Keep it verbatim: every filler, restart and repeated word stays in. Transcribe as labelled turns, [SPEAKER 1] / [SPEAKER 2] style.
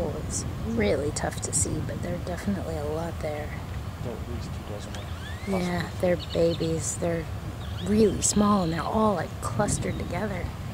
[SPEAKER 1] couple. It's really tough to see, but there are definitely a lot there.
[SPEAKER 2] There are at least two dozen more.
[SPEAKER 1] Yeah, they're babies. They're really small, and they're all like clustered together.